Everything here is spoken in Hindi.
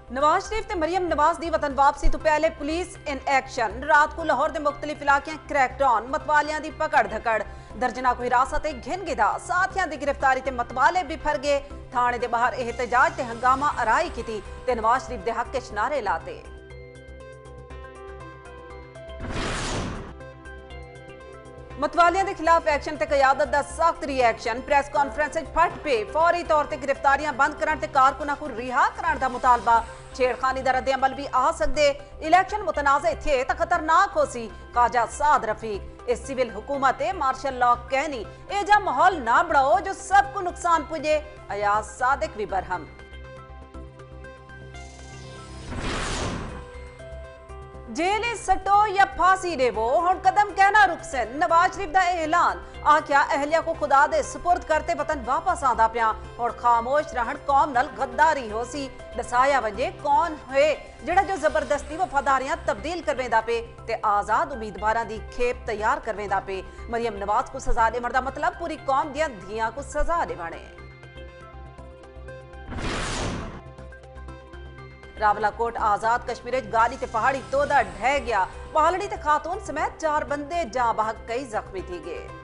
नवाज शरीफ ते मरियम नवाज दी वतन वापसी तो पहले पुलिस इन एक्शन। रात को लाहौर दे मुख्तलिफ इलाके क्रैकडाउन, मतवालियां दी पकड़ धकड़, दर्जना को हिरासत घिन गिधा, साथियां दी गिरफ्तारी ते मतवाले भी फर गए। थाने दे बाहर एहतजाज ते हंगामा अराई की ते नवाज शरीफ दे हक च नारे लाते। मतवालियां के खिलाफ एक्शन ते कयादत दा सख्त रिएक्शन। प्रेस कॉन्फ्रेंस फट पे फौरी तौर ते गिरफ्तारियां बंद करन ते कारकुनां को रिहा करन दा मुतालबा। छेड़खानी दा रद्द अमल भी आ सकदे। इलेक्शन मुतनाज़े थे तो खतरनाक हो सी। काजा साद रफीक इस सिविल हुकूमत मार्शल लॉ कहनी एजा माहौल ना बढ़ाओ जो सबको नुकसान पुजे। अयाज सादिक भी बरहम। जेल सटो या फांसी देवो हुण कदम कहना रुकसन। नवाज शरीफ दा ऐलान। आख्या अहलिया को खुदा दे सुपुर्द करते वतन वापस आंदा पिया। हुण खामोश रहन कौम नाल गद्दारी हो सी। दसाया वजे कौन है जिहड़ा जो जबरदस्ती वफादारियां तब्दील करवेंदा पे ते आजाद उम्मीदवारां दी खेप तैयार करवेंदा पे। मरियम नवाज को सजा देवण दा मतलब पूरी कौम दियां धियां को सजा देवण है। रावलाकोट आजाद कश्मीर गाली ते पहाड़ी तोदा ढह गया। पहाड़ी ते खातून समेत 4 बंदे जां बहक कई जख्मी थी गए।